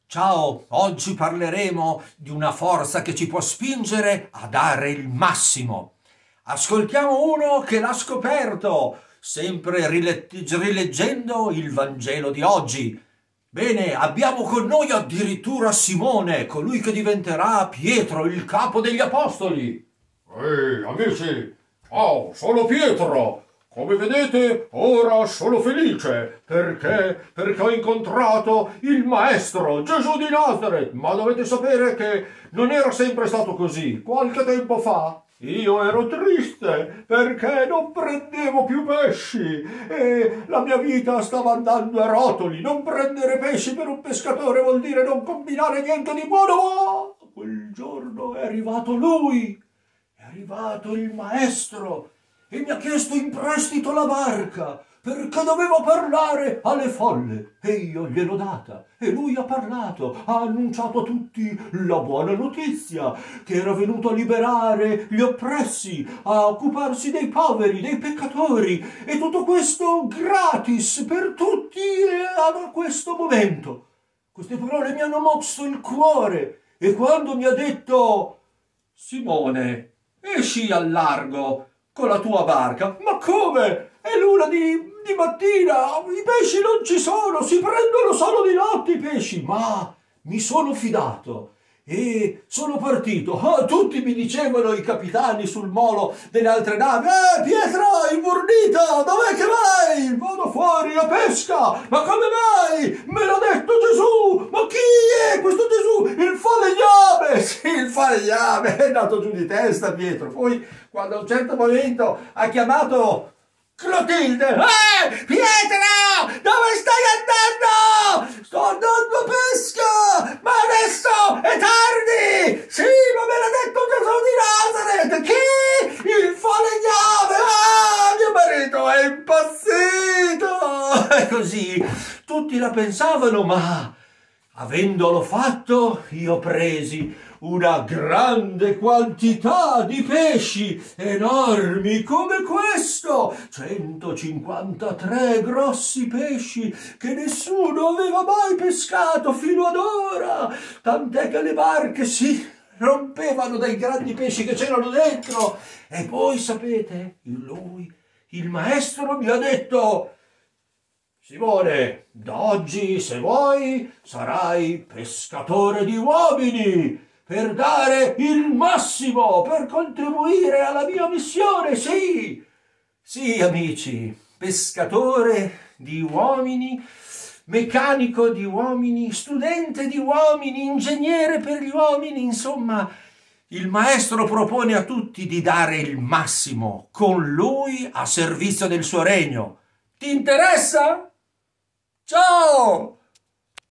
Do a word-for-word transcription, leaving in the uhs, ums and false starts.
Ciao, oggi parleremo di una forza che ci può spingere a dare il massimo. Ascoltiamo uno che l'ha scoperto, sempre rile- rileggendo il Vangelo di oggi. Bene, abbiamo con noi addirittura Simone, colui che diventerà Pietro, il capo degli apostoli. Ehi, amici! Ciao, sono Pietro! Come vedete, ora sono felice perché, perché ho incontrato il maestro Gesù di Nazareth. Ma dovete sapere che non era sempre stato così. Qualche tempo fa io ero triste perché non prendevo più pesci e la mia vita stava andando a rotoli. Non prendere pesci per un pescatore vuol dire non combinare niente di buono. Ma quel giorno è arrivato lui. È arrivato il maestro e mi ha chiesto in prestito la barca perché dovevo parlare alle folle e io gliel'ho data e lui ha parlato, ha annunciato a tutti la buona notizia che era venuto a liberare gli oppressi, a occuparsi dei poveri, dei peccatori e tutto questo gratis per tutti a questo momento. Queste parole mi hanno mosso il cuore e quando mi ha detto Simone, esci al largo con la tua barca. Ma come? È l'una di, di mattina, i pesci non ci sono, si prendono solo di notte i pesci. Ma mi sono fidato e sono partito. Ah, tutti mi dicevano, i capitani sul molo delle altre navi, eh Pietro, imburnito, dov'è che vai? Vado fuori a pesca. Ma come mai? Me l'ha detto Gesù. Ma chi è questo Gesù? Il falegname. Sì, il falegname è andato giù di testa Pietro. Poi quando a un certo momento ha chiamato Clotilde, eh Pietro, dove stai andando? Sto andando a pesca, ma adesso è tardi. Sì, ma me l'ha detto Gesù di Nazareth. Chi? Il falegname. Ah, mio marito è impazzito. E così tutti la pensavano, ma avendolo fatto, io presi una grande quantità di pesci, enormi come questo, centocinquantatré grossi pesci che nessuno aveva mai pescato fino ad ora, tant'è che le barche si rompevano dai grandi pesci che c'erano dentro. E poi, sapete, lui, il maestro, mi ha detto: Simone, da oggi, se vuoi, sarai pescatore di uomini per dare il massimo, per contribuire alla mia missione. Sì, sì, amici, pescatore di uomini, meccanico di uomini, studente di uomini, ingegnere per gli uomini, insomma, il maestro propone a tutti di dare il massimo con lui a servizio del suo regno. Ti interessa? Ciao!